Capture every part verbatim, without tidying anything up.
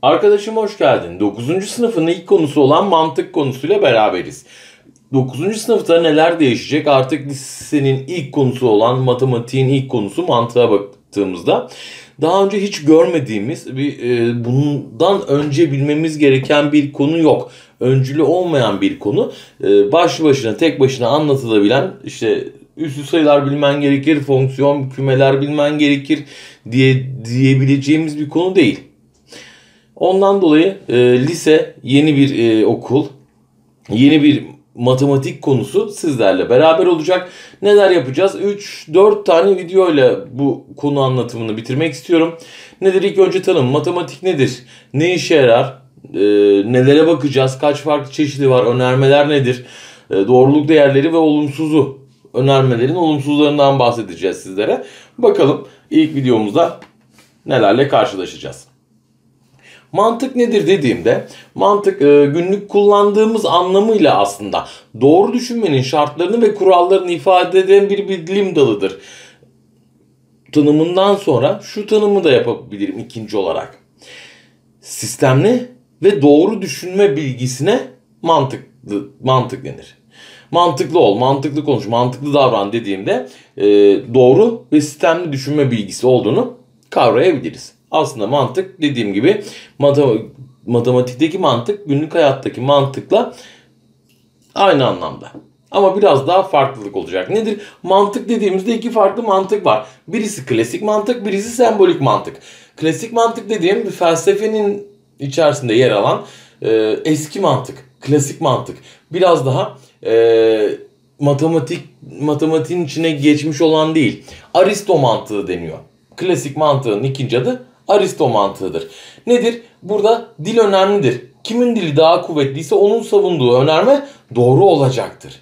Arkadaşım hoş geldin. dokuzuncu sınıfın ilk konusu olan mantık konusuyla beraberiz. dokuzuncu sınıfta neler değişecek? Artık lisenin ilk konusu olan matematiğin ilk konusu mantığa baktığımızda daha önce hiç görmediğimiz bir e, bundan önce bilmemiz gereken bir konu yok. Öncülü olmayan bir konu. E, başlı başına tek başına anlatılabilen işte üslü sayılar bilmen gerekir, fonksiyon kümeler bilmen gerekir diye diyebileceğimiz bir konu değil. Ondan dolayı e, lise yeni bir e, okul, yeni bir matematik konusu sizlerle beraber olacak. Neler yapacağız? üç dört tane video ile bu konu anlatımını bitirmek istiyorum. Nedir? İlk önce tanım. Matematik nedir? Ne işe yarar? E, nelere bakacağız? Kaç farklı çeşidi var? Önermeler nedir? E, doğruluk değerleri ve olumsuzu. Önermelerin olumsuzlarından bahsedeceğiz sizlere. Bakalım ilk videomuzda nelerle karşılaşacağız. Mantık nedir dediğimde mantık e, günlük kullandığımız anlamıyla aslında doğru düşünmenin şartlarını ve kurallarını ifade eden bir bilim dalıdır. Tanımından sonra şu tanımı da yapabilirim ikinci olarak. Sistemli ve doğru düşünme bilgisine mantıklı, mantık denir. Mantıklı ol, mantıklı konuş, mantıklı davran dediğimde e, doğru ve sistemli düşünme bilgisi olduğunu kavrayabiliriz. Aslında mantık dediğim gibi matematikteki mantık günlük hayattaki mantıkla aynı anlamda. Ama biraz daha farklılık olacak. Nedir? Mantık dediğimizde iki farklı mantık var. Birisi klasik mantık, birisi sembolik mantık. Klasik mantık dediğim bir felsefenin içerisinde yer alan e, eski mantık, klasik mantık. Biraz daha e, matematik matematiğin içine geçmiş olan değil. Aristo mantığı deniyor. Klasik mantığın ikinci adı Aristo mantığıdır. Nedir? Burada dil önemlidir. Kimin dili daha kuvvetliyse onun savunduğu önerme doğru olacaktır.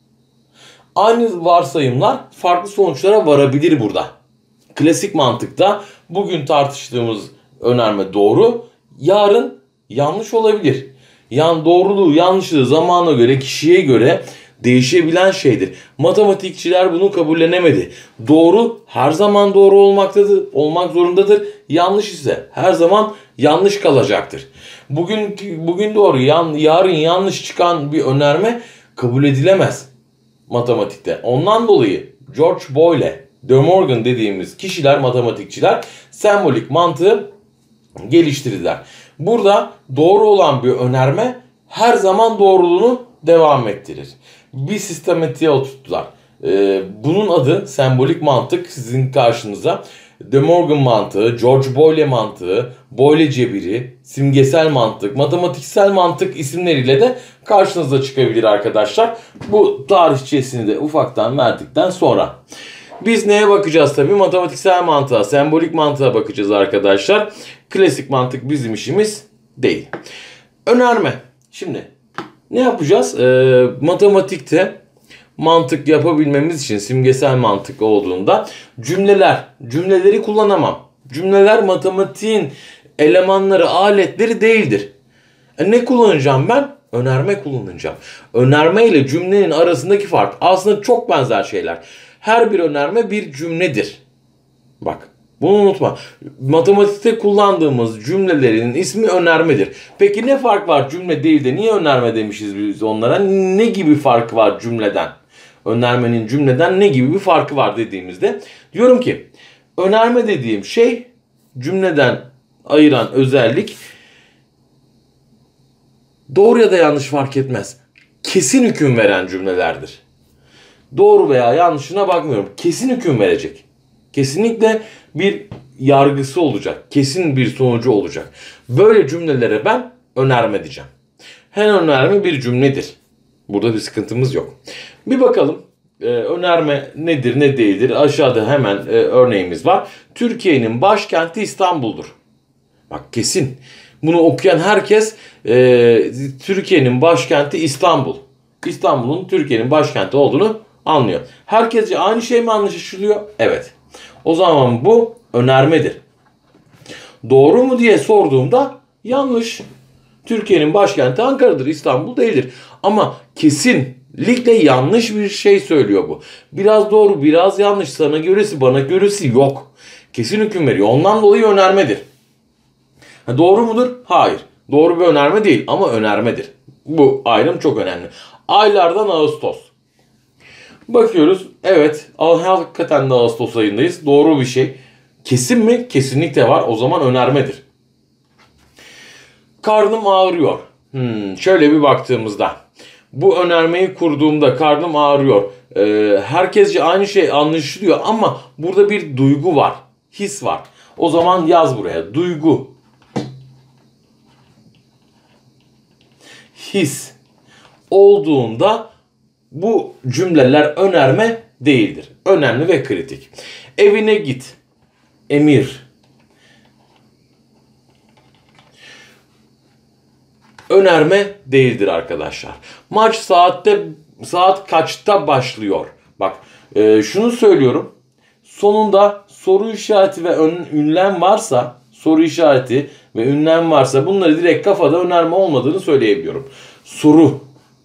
Aynı varsayımlar farklı sonuçlara varabilir burada. Klasik mantıkta bugün tartıştığımız önerme doğru, yarın yanlış olabilir. Yani doğruluğu, yanlışlığı zamana göre, kişiye göre değişebilen şeydir. Matematikçiler bunu kabullenemedi. Doğru her zaman doğru olmaktadır, olmak zorundadır. Yanlış ise her zaman yanlış kalacaktır. Bugün bugün doğru, yan, yarın yanlış çıkan bir önerme kabul edilemez matematikte. Ondan dolayı George Boyle, De Morgan dediğimiz kişiler, matematikçiler sembolik mantığı geliştirdiler. Burada doğru olan bir önerme her zaman doğruluğunu devam ettirir. Bir sistematiğe oturttular. Ee, bunun adı sembolik mantık sizin karşınıza. De Morgan mantığı, George Boyle mantığı, Boyle cebiri, simgesel mantık, matematiksel mantık isimleriyle de karşınıza çıkabilir arkadaşlar. Bu tarihçesini de ufaktan verdikten sonra. Biz neye bakacağız tabii? Matematiksel mantığa, sembolik mantığa bakacağız arkadaşlar. Klasik mantık bizim işimiz değil. Önerme. Şimdi ne yapacağız? Ee, matematikte mantık yapabilmemiz için simgesel mantık olduğunda cümleler, cümleleri kullanamam. Cümleler matematiğin elemanları, aletleri değildir. E ne kullanacağım ben? Önerme kullanacağım. Önerme ile cümlenin arasındaki fark aslında çok benzer şeyler. Her bir önerme bir cümledir. Bak. Bunu unutma. Matematikte kullandığımız cümlelerin ismi önermedir. Peki ne fark var cümle değil de niye önerme demişiz biz onlara? Ne gibi farkı var cümleden? Önermenin cümleden ne gibi bir farkı var dediğimizde diyorum ki önerme dediğim şey cümleden ayıran özellik doğru ya da yanlış fark etmez. Kesin hüküm veren cümlelerdir. Doğru veya yanlışına bakmıyorum. Kesin hüküm verecek. Kesinlikle bir yargısı olacak. Kesin bir sonucu olacak. Böyle cümlelere ben önerme diyeceğim. Her önerme bir cümledir. Burada bir sıkıntımız yok. Bir bakalım e, önerme nedir ne değildir. Aşağıda hemen e, örneğimiz var. Türkiye'nin başkenti İstanbul'dur. Bak kesin. Bunu okuyan herkes e, Türkiye'nin başkenti İstanbul. İstanbul'un Türkiye'nin başkenti olduğunu anlıyor. Herkesce aynı şey mi anlaşılıyor? Evet. O zaman bu önermedir. Doğru mu diye sorduğumda yanlış. Türkiye'nin başkenti Ankara'dır, İstanbul değildir. Ama kesinlikle yanlış bir şey söylüyor bu. Biraz doğru, biraz yanlış. Sana göresi, bana göresi yok. Kesin hüküm veriyor. Ondan dolayı önermedir. Ha, doğru mudur? Hayır. Doğru bir önerme değil ama önermedir. Bu ayrım çok önemli. Aylardan Ağustos. Bakıyoruz. Evet. Hakikaten de Ağustos ayındayız. Doğru bir şey. Kesin mi? Kesinlikle var. O zaman önermedir. Karnım ağrıyor. Hmm, şöyle bir baktığımızda. Bu önermeyi kurduğumda karnım ağrıyor. Ee, herkesce aynı şey anlaşılıyor ama burada bir duygu var. His var. O zaman yaz buraya. Duygu. His olduğunda bu cümleler önerme değildir. Önemli ve kritik. Evine git. Emir. Önerme değildir arkadaşlar. Maç saatte saat kaçta başlıyor? Bak e, şunu söylüyorum. Sonunda soru işareti ve ön, ünlem varsa, soru işareti ve ünlem varsa bunları direkt kafada önerme olmadığını söyleyebiliyorum. Soru.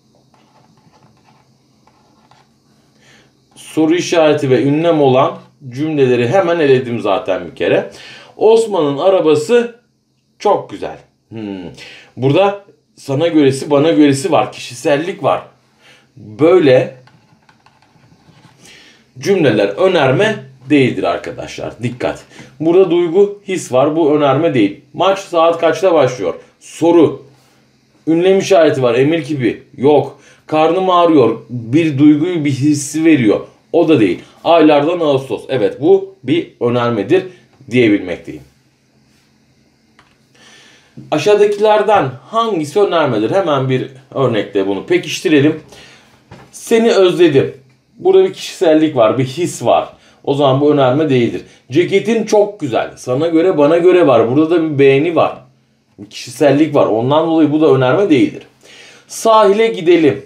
Soru işareti ve ünlem olan cümleleri hemen eledim zaten bir kere. Osman'ın arabası çok güzel. Hmm. Burada sana göresi bana göresi var. Kişisellik var. Böyle cümleler önerme değildir arkadaşlar. Dikkat. Burada duygu, his var. Bu önerme değil. Maç saat kaçta başlıyor? Soru. Ünlem işareti var. Emir gibi. Yok. Karnım ağrıyor. Bir duyguyu, bir hissi veriyor. O da değil. Aylardan Ağustos. Evet, bu bir önermedir diyebilmekteyim. Aşağıdakilerden hangisi önermedir? Hemen bir örnekle bunu pekiştirelim. Seni özledim. Burada bir kişisellik var, bir his var. O zaman bu önerme değildir. Ceketin çok güzel. Sana göre, bana göre var. Burada da bir beğeni var. Bir kişisellik var. Ondan dolayı bu da önerme değildir. Sahile gidelim.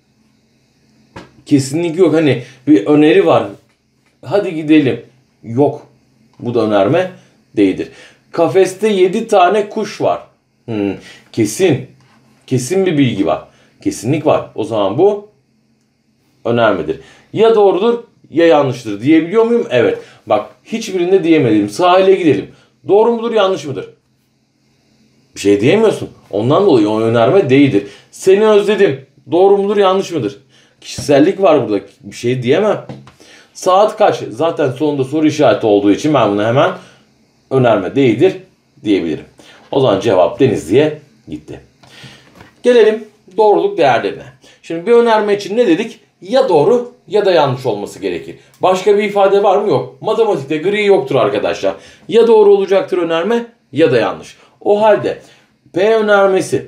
Kesinlikle yok. Hani bir öneri var. Hadi gidelim. Yok. Bu da önerme değildir. Kafeste yedi tane kuş var. Hmm, kesin. Kesin bir bilgi var. Kesinlik var. O zaman bu önermedir. Ya doğrudur ya yanlıştır diyebiliyor muyum? Evet. Bak hiçbirinde diyemedim. Sahile gidelim. Doğru mudur yanlış mıdır? Bir şey diyemiyorsun. Ondan dolayı o önerme değildir. Seni özledim. Doğru mudur yanlış mıdır? Kişisellik var burada. Bir şey diyemem. Saat kaç? Zaten sonunda soru işareti olduğu için ben bunu hemen önerme değildir diyebilirim. O zaman cevap Denizli'ye gitti. Gelelim doğruluk değerlerine. Şimdi bir önerme için ne dedik? Ya doğru ya da yanlış olması gerekir. Başka bir ifade var mı? Yok. Matematikte gri yoktur arkadaşlar. Ya doğru olacaktır önerme ya da yanlış. O halde P önermesi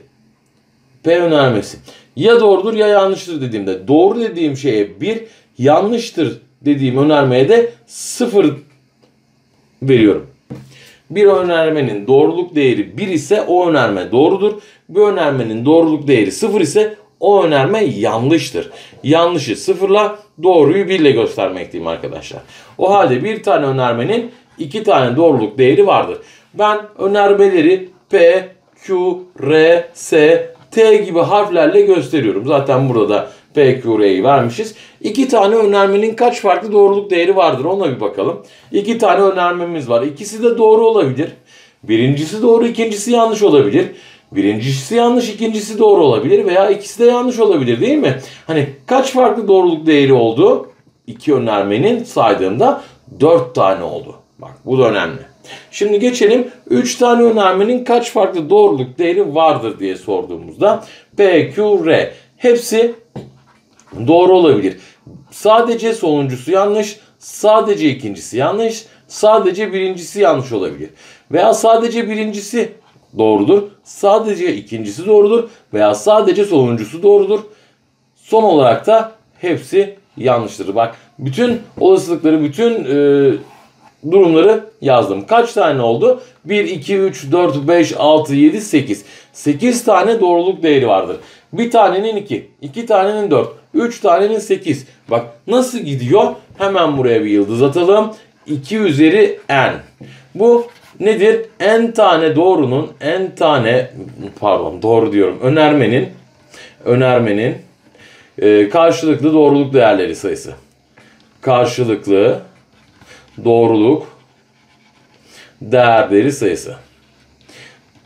P önermesi ya doğrudur ya yanlıştır dediğimde doğru dediğim şeye bir, yanlıştır dediğim önermeye de sıfır veriyorum. Bir önermenin doğruluk değeri bir ise o önerme doğrudur. Bir önermenin doğruluk değeri sıfır ise o önerme yanlıştır. Yanlışı sıfırla, doğruyu bir ile göstermekteyim arkadaşlar. O halde bir tane önermenin iki tane doğruluk değeri vardır. Ben önermeleri P, Q, R, S, T gibi harflerle gösteriyorum. Zaten burada da P, Q, R'yi vermişiz. İki tane önermenin kaç farklı doğruluk değeri vardır ona bir bakalım. İki tane önermemiz var. İkisi de doğru olabilir. Birincisi doğru, ikincisi yanlış olabilir. Birincisi yanlış, ikincisi doğru olabilir veya ikisi de yanlış olabilir değil mi? Hani kaç farklı doğruluk değeri oldu? İki önermenin saydığımda dört tane oldu. Bak bu da önemli. Şimdi geçelim üç tane önermenin kaç farklı doğruluk değeri vardır diye sorduğumuzda P, Q, R hepsi doğru olabilir. Sadece sonuncusu yanlış, sadece ikincisi yanlış, sadece birincisi yanlış olabilir. Veya sadece birincisi doğrudur, sadece ikincisi doğrudur veya sadece sonuncusu doğrudur. Son olarak da hepsi yanlıştır. Bak bütün olasılıkları, bütün e, durumları yazdım. Kaç tane oldu? bir, iki, üç, dört, beş, altı, yedi, sekiz. sekiz tane doğruluk değeri vardır. Bir tanenin iki, iki tanenin dört, üç tanenin sekiz. Bak nasıl gidiyor? Hemen buraya bir yıldız atalım. iki üzeri n. Bu nedir? N tane doğrunun, n tane pardon doğru diyorum. Önermenin önermenin e, karşılıklı doğruluk değerleri sayısı. Karşılıklı doğruluk değerleri sayısı.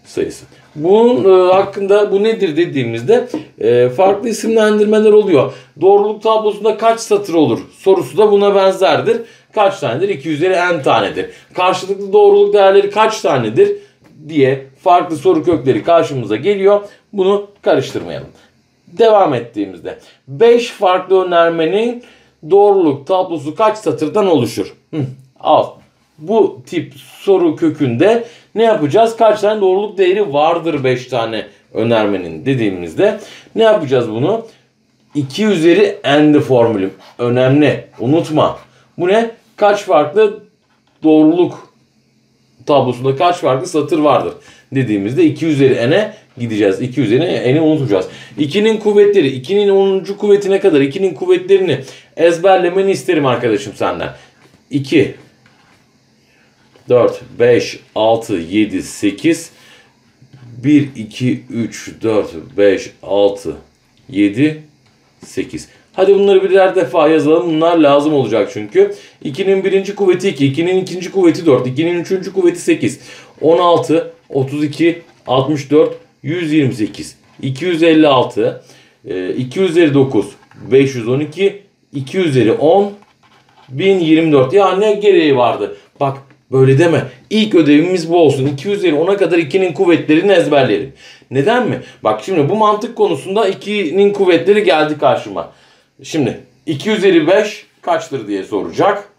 sayısı. Bunun e, hakkında bu nedir dediğimizde e, farklı isimlendirmeler oluyor. Doğruluk tablosunda kaç satır olur sorusu da buna benzerdir. Kaç tanedir? iki üzeri n tanedir. Karşılıklı doğruluk değerleri kaç tanedir diye farklı soru kökleri karşımıza geliyor. Bunu karıştırmayalım. Devam ettiğimizde beş farklı önermenin doğruluk tablosu kaç satırdan oluşur? Hı, al. Bu tip soru kökünde ne yapacağız? Kaç tane doğruluk değeri vardır beş tane önermenin dediğimizde ne yapacağız bunu? iki üzeri n'li formülüm. Önemli. Unutma. Bu ne? Kaç farklı doğruluk tablosunda kaç farklı satır vardır dediğimizde iki üzeri n'e gideceğiz. iki üzeri n'i unutacağız. ikinin kuvvetleri. ikinin onuncu kuvvetine kadar ikinin kuvvetlerini ezberlemeni isterim arkadaşım senden. iki, dört, beş, altı, yedi, sekiz, bir, iki, üç, dört, beş, altı, yedi, sekiz. Hadi bunları birer defa yazalım. Bunlar lazım olacak çünkü. ikinin birinci kuvveti iki, ikinin ikinci kuvveti dört, ikinin üçüncü kuvveti sekiz, on altı, otuz iki, altmış dört, yüz yirmi sekiz, iki yüz elli altı, iki üzeri dokuz, beş yüz on iki, iki üzeri on, bin yirmi dört. Ya ne gereği vardı? Bak böyle deme. İlk ödevimiz bu olsun. iki üzeri ona kadar ikinin kuvvetlerini ezberleyelim. Neden mi? Bak şimdi bu mantık konusunda ikinin kuvvetleri geldi karşıma. Şimdi iki üzeri beş kaçtır diye soracak.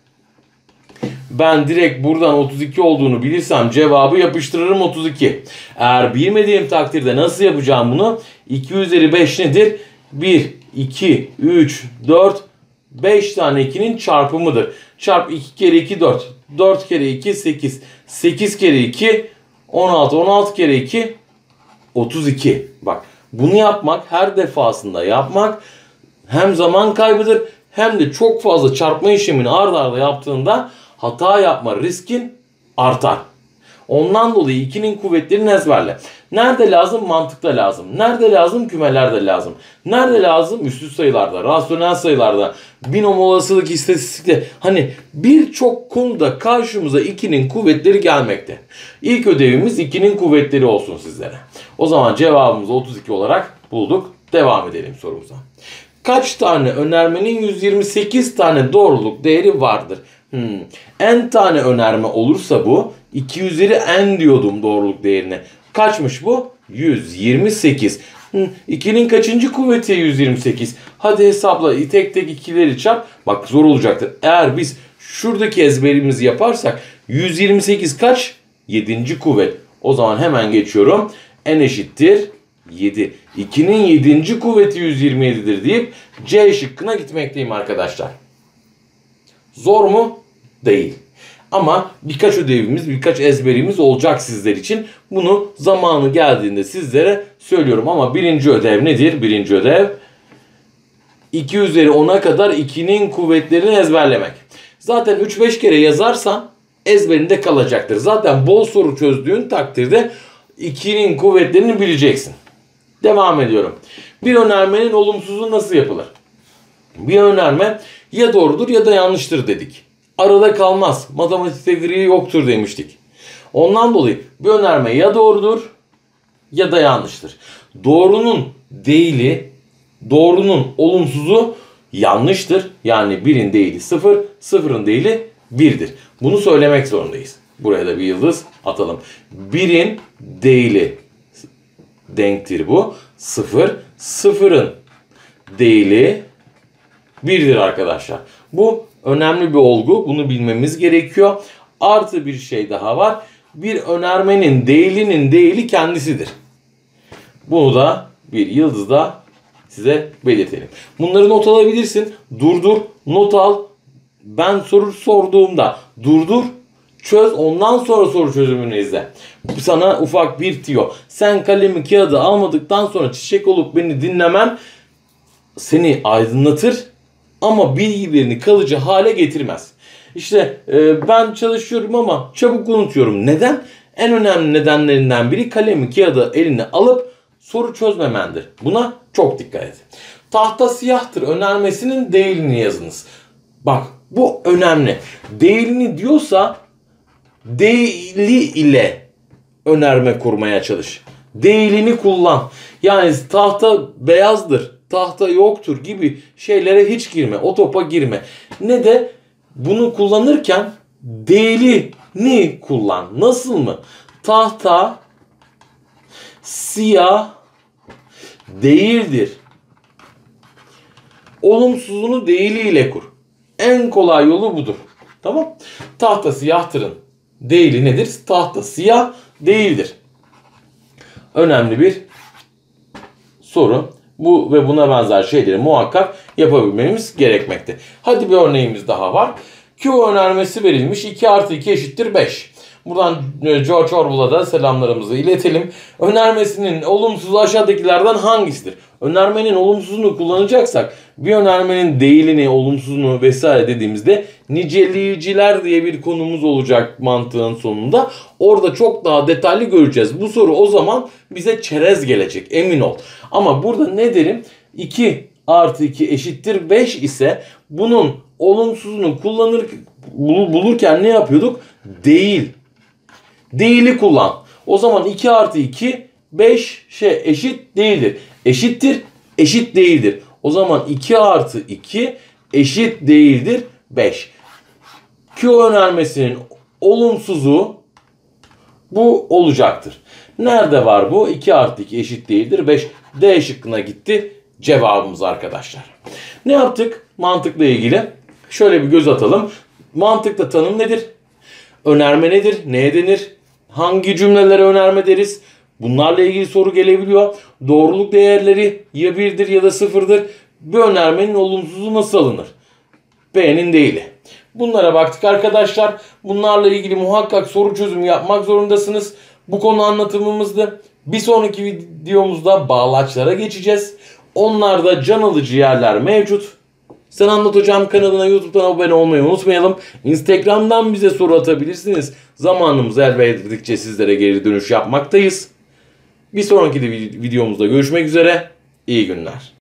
Ben direkt buradan otuz iki olduğunu bilirsem cevabı yapıştırırım otuz iki. Eğer bilmediğim takdirde nasıl yapacağım bunu? iki üzeri beş nedir? bir, iki, üç, dört, beş tane ikinin çarpımıdır. Çarp iki kere iki dört. dört kere iki sekiz. sekiz kere iki on altı. on altı kere iki otuz iki. Bak bunu yapmak, her defasında yapmak hem zaman kaybıdır hem de çok fazla çarpma işlemini ard arda yaptığında hata yapma riskin artar. Ondan dolayı ikinin kuvvetlerini ezberle. Nerede lazım? Mantıkta lazım. Nerede lazım? Kümelerde lazım. Nerede lazım? Üstlü sayılarda, rasyonel sayılarda, binom olasılık istatistikte. Hani birçok konuda karşımıza ikinin kuvvetleri gelmekte. İlk ödevimiz ikinin kuvvetleri olsun sizlere. O zaman cevabımızı otuz iki olarak bulduk. Devam edelim sorumuza. Kaç tane önermenin yüz yirmi sekiz tane doğruluk değeri vardır? Hmm. N tane önerme olursa bu iki üzeri n diyordum doğruluk değerine. Kaçmış bu? yüz yirmi sekiz. Hmm. ikinin kaçıncı kuvveti yüz yirmi sekiz? Hadi hesapla. Tek tek ikileri çarp. Bak zor olacaktır. Eğer biz şuradaki ezberimizi yaparsak yüz yirmi sekiz kaç? yedinci kuvvet. O zaman hemen geçiyorum. N eşittir yedi. ikinin yedinci kuvveti yüz yirmi yedidir deyip C şıkkına gitmekteyim arkadaşlar. Zor mu? Değil. Ama birkaç ödevimiz, birkaç ezberimiz olacak sizler için. Bunu zamanı geldiğinde sizlere söylüyorum. Ama birinci ödev nedir? Birinci ödev iki üzeri ona kadar ikinin kuvvetlerini ezberlemek. Zaten üç beş kere yazarsan ezberinde kalacaktır. Zaten bol soru çözdüğün takdirde ikinin kuvvetlerini bileceksin. Devam ediyorum. Bir önermenin olumsuzu nasıl yapılır? Bir önerme ya doğrudur ya da yanlıştır dedik. Arada kalmaz. Matematikte gri yoktur demiştik. Ondan dolayı bir önerme ya doğrudur ya da yanlıştır. Doğrunun değili, doğrunun olumsuzu yanlıştır. Yani birin değili sıfır, sıfırın değili birdir. Bunu söylemek zorundayız. Buraya da bir yıldız atalım. birin değili denktir bu. sıfır, sıfırın değili birdir arkadaşlar. Bu önemli bir olgu. Bunu bilmemiz gerekiyor. Artı bir şey daha var. Bir önermenin değilinin değili kendisidir. Bunu da bir yıldızda size belirtelim. Bunları not alabilirsin. Durdur, not al. Ben soru sorduğumda durdur, çöz, ondan sonra soru çözümünü izle. Sana ufak bir tiyo. Sen kalemi kağıdı almadıktan sonra çiçek olup beni dinlemen seni aydınlatır ama bilgilerini kalıcı hale getirmez. İşte e, ben çalışıyorum ama çabuk unutuyorum. Neden? En önemli nedenlerinden biri kalemi kağıdı eline alıp soru çözmemendir. Buna çok dikkat et. Tahta siyahtır önermesinin değilini yazınız. Bak bu önemli. Değilini diyorsa değili ile önerme kurmaya çalış. Değilini kullan. Yani tahta beyazdır, tahta yoktur gibi şeylere hiç girme. O topa girme. Ne de bunu kullanırken değilini kullan. Nasıl mı? Tahta siyah değildir. Olumsuzunu değiliyle kur. En kolay yolu budur. Tamam? Tahta siyahtırın değili nedir? Tahta siyah değildir. Önemli bir soru. Bu ve buna benzer şeyleri muhakkak yapabilmemiz gerekmekte. Hadi bir örneğimiz daha var. Q önermesi verilmiş. iki artı iki eşittir beş. Buradan George Orwell'a da selamlarımızı iletelim. Önermesinin olumsuzu aşağıdakilerden hangisidir? Önermenin olumsuzunu kullanacaksak bir önermenin değilini, olumsuzunu vesaire dediğimizde niceleyiciler diye bir konumuz olacak mantığın sonunda. Orada çok daha detaylı göreceğiz. Bu soru o zaman bize çerez gelecek, emin ol. Ama burada ne derim? iki artı iki eşittir beş ise bunun olumsuzunu kullanır, bulurken ne yapıyorduk? Değil. Değili kullan. O zaman iki artı iki beş şey eşit değildir. Eşittir, eşit değildir. O zaman iki artı iki eşit değildir beş. Q önermesinin olumsuzu bu olacaktır. Nerede var bu? iki artı iki eşit değildir beş. D şıkkına gitti cevabımız arkadaşlar. Ne yaptık? Mantıkla ilgili şöyle bir göz atalım. Mantıkta tanım nedir? Önerme nedir? Neye denir? Hangi cümlelere önerme deriz? Bunlarla ilgili soru gelebiliyor. Doğruluk değerleri ya birdir ya da sıfırdır. Bir önermenin olumsuzu nasıl alınır? B'nin değili. Bunlara baktık arkadaşlar. Bunlarla ilgili muhakkak soru çözümü yapmak zorundasınız. Bu konu anlatımımızdı. Bir sonraki videomuzda bağlaçlara geçeceğiz. Onlarda can alıcı yerler mevcut. Sen Anlat Hocam kanalına YouTube'dan abone olmayı unutmayalım. Instagram'dan bize soru atabilirsiniz. Zamanımız el verdikçe sizlere geri dönüş yapmaktayız. Bir sonraki videomuzda görüşmek üzere. İyi günler.